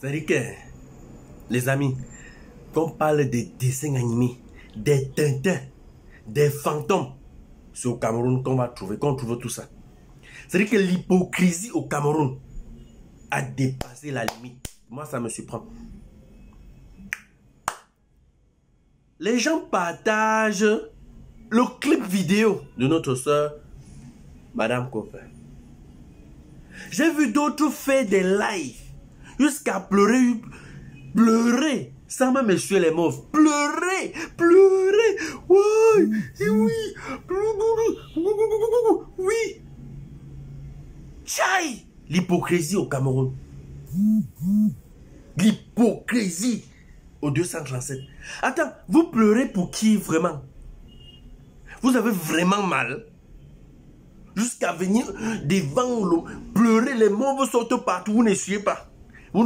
C'est-à-dire que, les amis, qu'on parle des dessins animés, des Tintins, des fantômes, c'est au Cameroun qu'on va trouver, qu'on trouve tout ça. C'est-à-dire que l'hypocrisie au Cameroun a dépassé la limite. Moi, ça me surprend. Les gens partagent le clip vidéo de notre soeur, Madame Copper. J'ai vu d'autres faire des lives jusqu'à pleurer, sans même essuyer les mauves. Pleurer, oui, oui. Tchaï, l'hypocrisie au Cameroun. L'hypocrisie au 237. Attends, vous pleurez pour qui vraiment? Vous avez vraiment mal? Jusqu'à venir devant l'eau, pleurer, les mots vous sortent partout, vous n'essuyez pas. Vous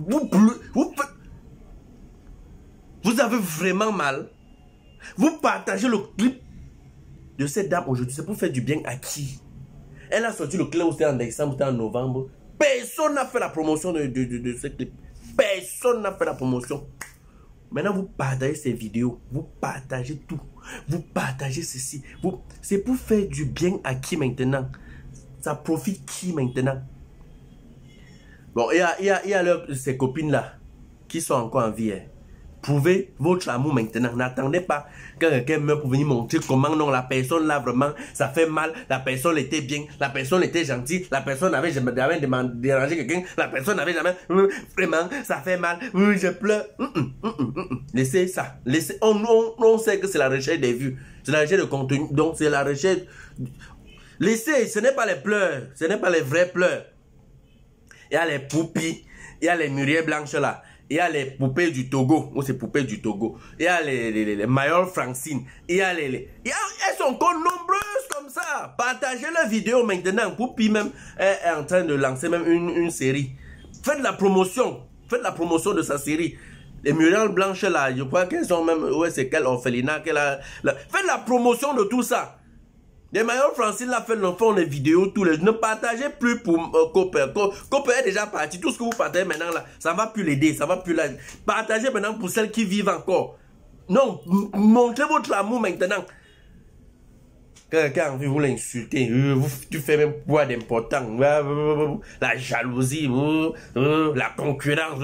avez vraiment mal. Vous partagez le clip de cette dame aujourd'hui. C'est pour faire du bien à qui? Elle a sorti le clip, c'était en décembre, c'était en novembre. Personne n'a fait la promotion de ce clip. Personne n'a fait la promotion. Maintenant, vous partagez ces vidéos. Vous partagez tout. Vous partagez ceci. C'est pour faire du bien à qui maintenant? Ça profite qui maintenant? Bon, il y a ces copines-là qui sont encore en vie. Hein. Prouvez votre amour maintenant. N'attendez pas que quelqu'un meurt pour venir montrer comment non, la personne là vraiment, ça fait mal. La personne était bien. La personne était gentille. La personne avait jamais dérangé quelqu'un. La personne n'avait jamais... Vraiment, ça fait mal. Je pleure. Laissez ça. Laissez. On sait que c'est la recherche des vues. C'est la recherche de contenu. Donc, c'est la recherche... Laissez. Ce n'est pas les pleurs. Ce n'est pas les vrais pleurs. Il y a les poupées. Il y a les mûriers blanches là. Il y a les poupées du Togo. Ou c'est poupées du Togo. Il y a les Mayol Francine. Il y a elles sont encore nombreuses comme ça. Partagez leurs vidéos maintenant. Poupée même est en train de lancer même une série. Faites la promotion. Faites la promotion de sa série. Les murailles blanches là. Je crois qu'elles sont même... Ouais, c'est quelle orphelinat qu'elle a... Faites la promotion de tout ça. Les Mayol Francine là font les vidéos tous les jours. Ne partagez plus pour Copper. Copper est déjà parti. Tout ce que vous partagez maintenant là, ça ne va plus l'aider. Ça va plus la... Partagez maintenant pour celles qui vivent encore. Non, montrez votre amour maintenant. Quelqu'un a envie de vous l'insulter. Tu fais même quoi d'important? La jalousie, la concurrence.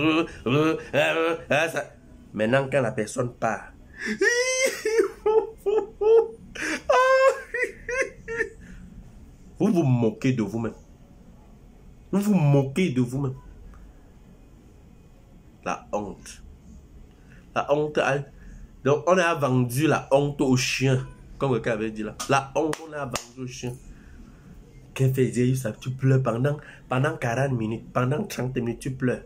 Maintenant quand la personne part. Vous vous moquez de vous-même. Vous vous moquez de vous-même. La honte. La honte. Donc, on a vendu la honte aux chiens. Comme quelqu'un avait dit là. La honte, on a vendu aux chiens. Qu'est-ce que fait ça? Tu pleures pendant 40 minutes. Pendant 30 minutes, tu pleures.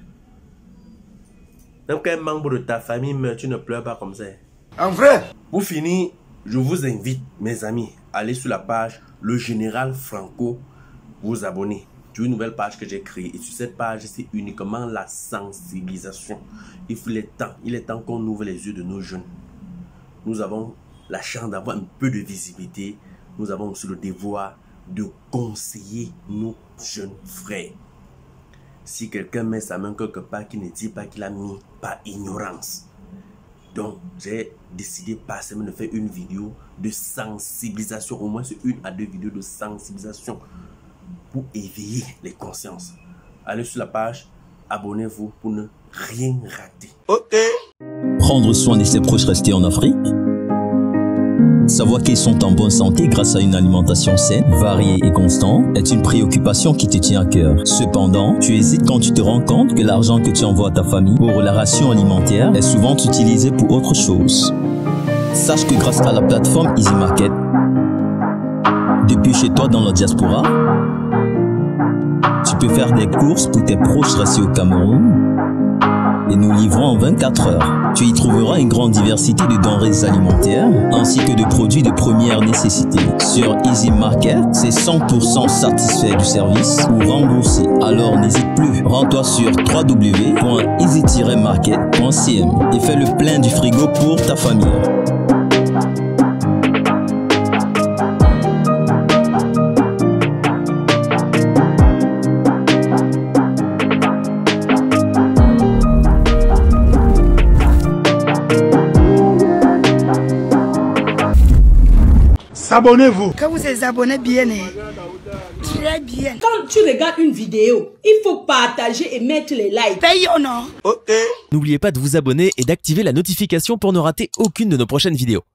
Donc, un membre de ta famille meurt, tu ne pleures pas comme ça. En vrai. Pour finir, je vous invite, mes amis, à aller sur la page Le Général Franco, vous abonner. C'est une nouvelle page que j'ai créée. Et sur cette page, c'est uniquement la sensibilisation. Il est temps qu'on ouvre les yeux de nos jeunes. Nous avons la chance d'avoir un peu de visibilité. Nous avons aussi le devoir de conseiller nos jeunes frères. Si quelqu'un met sa main quelque part qui ne dit pas qu'il a mis par ignorance. Donc, j'ai décidé par semaine de faire une vidéo de sensibilisation. Au moins, c'est 1 à 2 vidéos de sensibilisation pour éveiller les consciences. Allez sur la page, abonnez-vous pour ne rien rater. Ok. Prendre soin de ses proches restés en Afrique. Savoir qu'ils sont en bonne santé grâce à une alimentation saine, variée et constante est une préoccupation qui te tient à cœur. Cependant, tu hésites quand tu te rends compte que l'argent que tu envoies à ta famille pour la ration alimentaire est souvent utilisé pour autre chose. Sache que grâce à la plateforme Easy Market, depuis chez toi dans la diaspora, tu peux faire des courses pour tes proches restés au Cameroun et nous livrons en 24 heures. Tu y trouveras une grande diversité de denrées alimentaires ainsi que de produits de première nécessité. Sur Easy Market, c'est 100% satisfait du service ou remboursé. Alors n'hésite plus, rends-toi sur www.easy-market.cm et fais le plein du frigo pour ta famille. Abonnez-vous. Quand vous êtes abonné bien, très bien. Quand tu regardes une vidéo, il faut partager et mettre les likes. Paye ou non? N'oubliez pas de vous abonner et d'activer la notification pour ne rater aucune de nos prochaines vidéos.